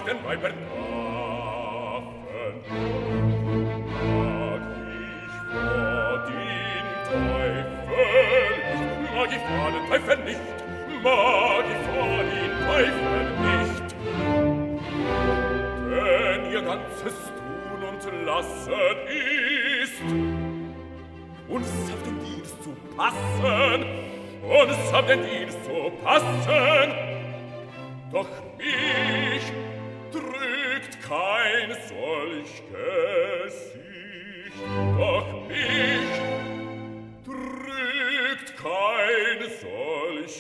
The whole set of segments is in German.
nach den Weibern gaffen. Mag ich vor den Teufel nicht, mag ich vor den Teufel nicht. Denn ihr ganzes Tun und Lassen ist, uns auf den Dienst zu passen, uns auf den Dienst zu passen. Doch mich drückt kein solch Gesicht, doch mich drückt kein solch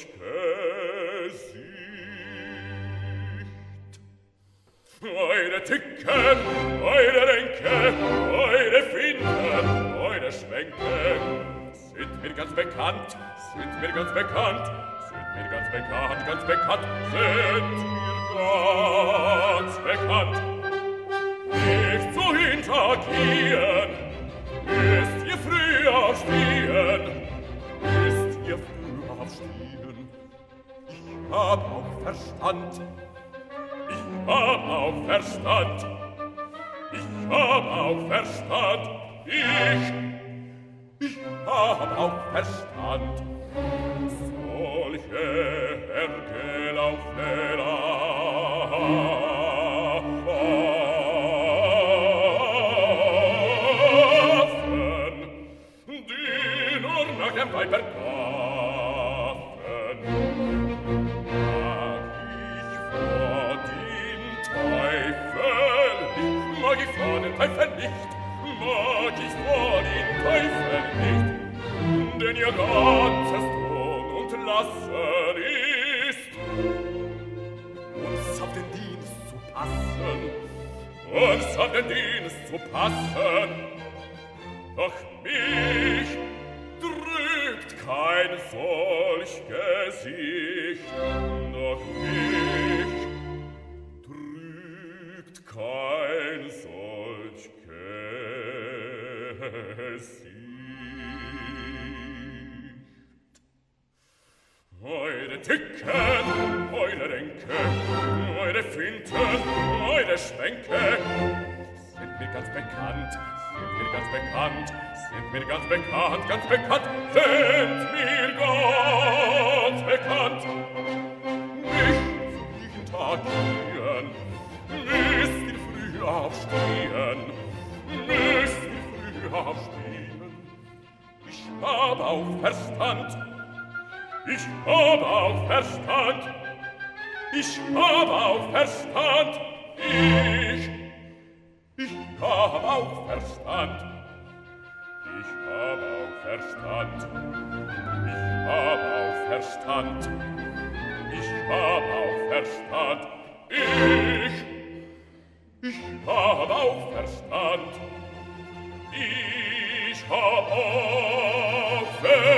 Gesicht. Eure Tücken, eure Ränke, eure Finden, eure Schwänke sind mir ganz bekannt, sind mir ganz bekannt, sind mir ganz bekannt, ganz bekannt, sind mir ganz bekannt. Nicht zu hintergehen, müsst ihr früh aufstehen, müsst ihr früh aufstehen. Ich hab auch Verstand, ich hab auch Verstand, ich hab auch Verstand, ich hab auch Verstand. Solche hergelaufene Affen, die nur nach dem Weiber gaffen, mag ich vor den Teufel nicht, mag ich vor den Teufel nicht, denn ihr ganzes Tun und Lassen ist, uns auf den Dienst zu passen, uns auf den Dienst zu passen. Doch mich drückt kein solch Gesicht, doch mich drückt kein solch Gesicht. Eure Tücken, eure Ränke, eure Finten, eure Schwänke sind mir ganz bekannt, sind mir ganz bekannt, sind mir ganz bekannt, ganz bekannt, sind mir ganz bekannt. Nicht jeden Tag gehen, müsst ihr früh aufstehen, müsst ihr früh aufstehen. Ich hab auch Verstand, ich hab auch Verstand, ich hab auch Verstand, ich hab auch Verstand, ich hab auch Verstand, ich hab auch Verstand, ich hab auch Verstand, ich hab auch Verstand, ich hab auch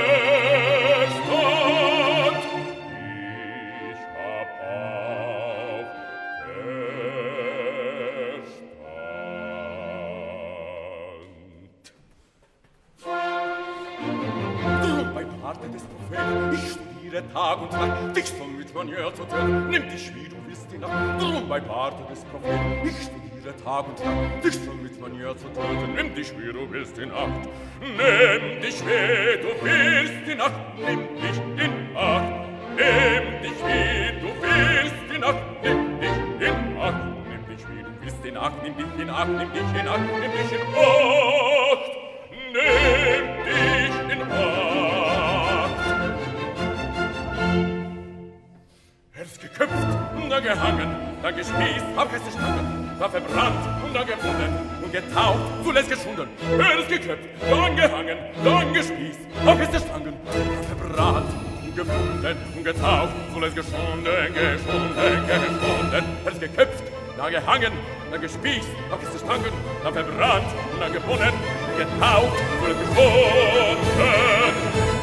Verstand, ich hab auch Verstand. Du, mein Partner des Propheten, ich studiere Tag und Nacht, dich so mit Manier zu töten, nimm dich wie du willst die Nacht. Drum, mein Partner des Propheten, ich studiere Tag und Nacht, dich so mit Manier zu töten, nimm dich wie du willst die Nacht. Nimm dich wie du willst die Nacht, nimm dich in Acht. Nimm dich wie du willst die Nacht, nimm dich in Acht. Nimm dich wie du willst in Acht, nimm dich in Acht, nimm dich in Acht, nimm dich in Acht. Nimm dich in Acht. Er ist geköpft, da gehangen, da gespießt, auf Reste Stangen, da verbrannt und da gebunden und getaucht, zuletzt geschunden. Er ist geköpft, dann gehangen, dann gespießt, auf Reste Stangen, da verbrannt und gebunden und getaucht, zuletzt geschunden, geschunden, geschunden. Er ist geköpft, da gehangen, da gespießt, auf Reste Stangen, da verbrannt und dann gebunden und getaucht, zuletzt geschunden.